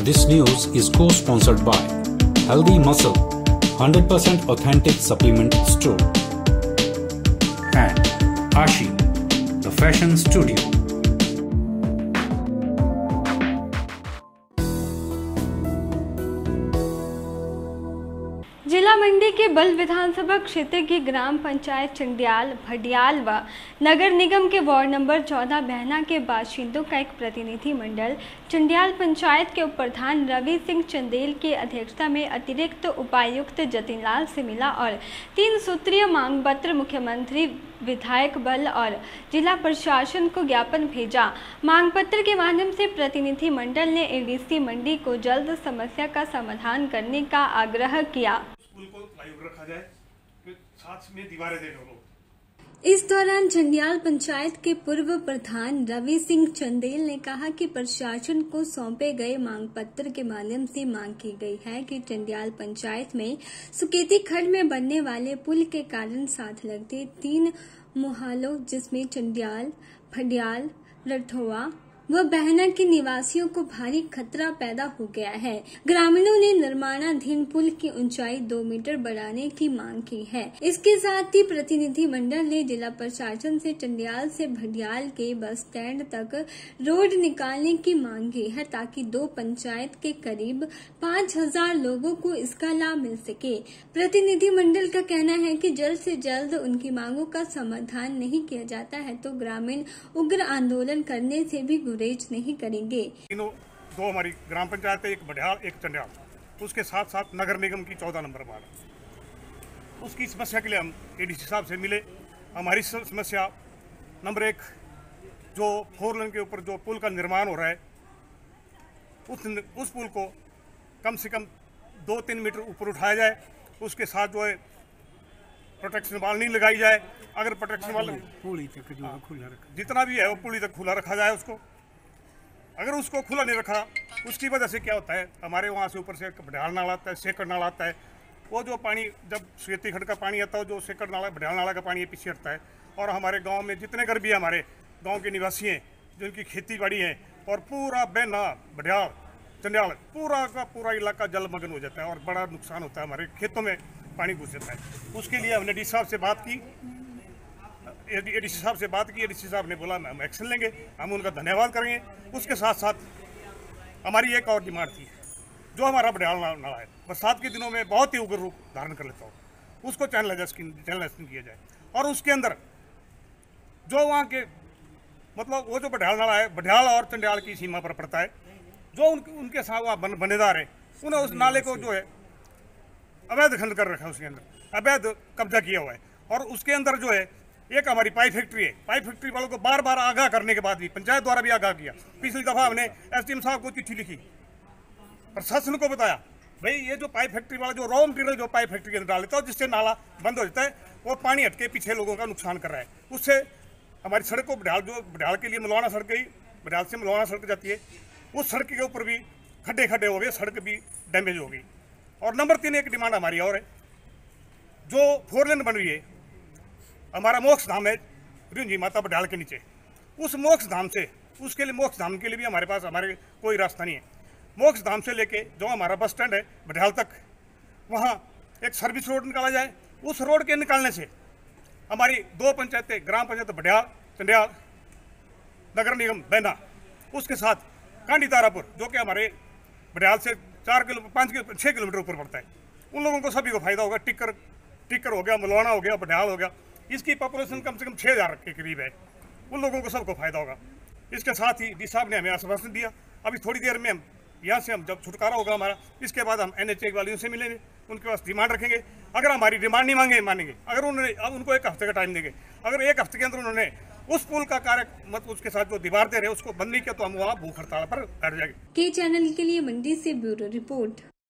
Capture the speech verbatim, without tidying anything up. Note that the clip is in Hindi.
This news is co-sponsored by Healthy Muscle, one hundred percent authentic supplement store, and Ashi, the fashion studio. जिला मंडी के बल्ह विधानसभा क्षेत्र की ग्राम पंचायत चंडियाल, भडियाल व नगर निगम के वार्ड नंबर चौदह बहना के बाशिंदों का एक प्रतिनिधि मंडल चंडियाल पंचायत के उप प्रधान रवि सिंह चंदेल की अध्यक्षता में अतिरिक्त उपायुक्त जतिन लाल से मिला और तीन सूत्रीय मांग पत्र मुख्यमंत्री, विधायक बल और जिला प्रशासन को ज्ञापन भेजा। मांग पत्र के माध्यम से प्रतिनिधि मंडल ने एडीसी मंडी को जल्द समस्या का समाधान करने का आग्रह किया। को रखा जाए, साथ में दीवारें दे दो। इस दौरान चंडियाल पंचायत के पूर्व प्रधान रवि सिंह चंदेल ने कहा कि प्रशासन को सौंपे गए मांग पत्र के माध्यम से मांग की गई है कि चंडियाल पंचायत में सुकेती खंड में बनने वाले पुल के कारण साथ लगते तीन मोहल्लों जिसमें चंडियाल, भडियाल, रठोआ व बहना के निवासियों को भारी खतरा पैदा हो गया है। ग्रामीणों ने निर्माणाधीन पुल की ऊंचाई दो मीटर बढ़ाने की मांग की है। इसके साथ ही प्रतिनिधि मंडल ने जिला प्रशासन से चंडियाल से भडियाल के बस स्टैंड तक रोड निकालने की मांग की है ताकि दो पंचायत के करीब पाँच हजार लोगों को इसका लाभ मिल सके। प्रतिनिधि मंडल का कहना है कि जल्द से जल्द उनकी मांगों का समाधान नहीं किया जाता है तो ग्रामीण उग्र आंदोलन करने से भी गुरेज नहीं करेंगे। तीनों दो हमारी ग्राम पंचायत है, एक बढ़ियाल एक चंडियाल, उसके साथ साथ नगर निगम की चौदह नंबर वार्ड। उसकी समस्या के लिए हम एडीसी साहब से मिले। हमारी समस्या नंबर एक, जो फोर लेन के ऊपर जो पुल का निर्माण हो रहा है उस उस पुल को कम से कम दो तीन मीटर ऊपर उठाया जाए। उसके साथ जो है प्रोटेक्शन वाल नहीं लगाई जाए। अगर प्रोटेक्शन वाल पुली तक जो खुला रखा, जितना भी है वो पुली तक खुला रखा जाए उसको। अगर उसको खुला नहीं रखा, उसकी वजह से क्या होता है, हमारे वहाँ से ऊपर से भडियाल नाला आता है, सेकड़ नाला आता है। वो जो पानी जब सुकेती खंड का पानी आता है, जो सेकड़ नाला भडियाल नाला का पानी पीछे हटता है और हमारे गाँव में जितने घर भी है हमारे गाँव के निवासी हैं जिनकी खेती बाड़ी है और पूरा बहना, भडियाल, चंडियाल पूरा का पूरा इलाका जलमग्न हो जाता है और बड़ा नुकसान होता है, हमारे खेतों में पानी घुस जाता है। उसके लिए हमने डी साहब से बात की, एडीसी साहब से बात की। एडीसी साहब ने बोला हम एक्शन लेंगे, हम उनका धन्यवाद करेंगे। उसके साथ साथ हमारी एक और डिमांड थी, जो हमारा भडियाल नाला है बरसात के दिनों में बहुत ही उग्र रूप धारण कर लेता हो, उसको चैनलाइजेशन चैनलाइजेशन किया जाए। और उसके अंदर जो वहाँ के मतलब वो जो भडियाल नाला है भडियाल और चंडियाल की सीमा पर पड़ता है, जो उनके उनके साथ वहाँ बन, बनेदार है उन्हें उस नाले को जो है अवैध खंड कर रखा है, उसके अंदर अवैध कब्जा किया हुआ है। और उसके अंदर जो है एक हमारी पाइप फैक्ट्री है, पाइप फैक्ट्री वालों को बार बार आगाह करने के बाद भी पंचायत द्वारा भी आगाह किया। पिछली दफा हमने एसडीएम साहब को चिट्ठी लिखी, प्रशासन को बताया भाई ये जो पाइप फैक्ट्री वाला जो रॉ मटेरियल जो पाइप फैक्ट्री के अंदर डाल देता है जिससे नाला बंद हो जाता है और पानी हटके पीछे लोगों का नुकसान कर रहा है। उससे हमारी सड़क को भडियाल जो भडियाल के लिए मलवाना सड़क गई, भडियाल से मलवाना सड़क जाती है, उस सड़क के ऊपर भी खड्डे खड्डे हो गए, सड़क भी डैमेज हो गई। और नंबर तीन एक डिमांड हमारी और है, जो फोर लेन बन रही है हमारा मोक्ष धाम है रिंजी माता भडियाल के नीचे, उस मोक्ष धाम से उसके लिए मोक्ष धाम के लिए भी हमारे पास हमारे कोई रास्ता नहीं है। मोक्ष धाम से लेके जो हमारा बस स्टैंड है भडियाल तक, वहाँ एक सर्विस रोड निकाला जाए। उस रोड के निकालने से हमारी दो पंचायतें, ग्राम पंचायत भडियाल, चंडियाल, नगर निगम बहना, उसके साथ कांडी तारापुर जो कि हमारे भडियाल से चार किलो पाँच किलो छः किलोमीटर ऊपर पड़ता है, उन लोगों को सभी को फायदा होगा। टिक्कर टिक्कर हो गया, मलवाना हो गया, भडियाल हो गया, इसकी पॉपुलेशन कम से कम छः हज़ार के करीब है, उन लोगों को सबको फायदा होगा। इसके साथ ही डी साहब ने हमें आश्वासन दिया, अभी थोड़ी देर में हम यहाँ से हम जब छुटकारा होगा हमारा, इसके बाद हम एन एच ए वालियों से मिलेंगे, उनके पास डिमांड रखेंगे। अगर हमारी डिमांड नहीं मांगे मानेंगे, अगर उन्होंने अब उनको एक हफ्ते का टाइम देंगे, अगर एक हफ्ते के अंदर उन्होंने उस पुल का कार्य मतलब उसके साथ जो दीवार दे रहे उसको बंद नहीं किया तो हम वहाँ भूख हड़ताल पर बैठ जाएंगे। के चैनल के लिए मंडी से ब्यूरो रिपोर्ट।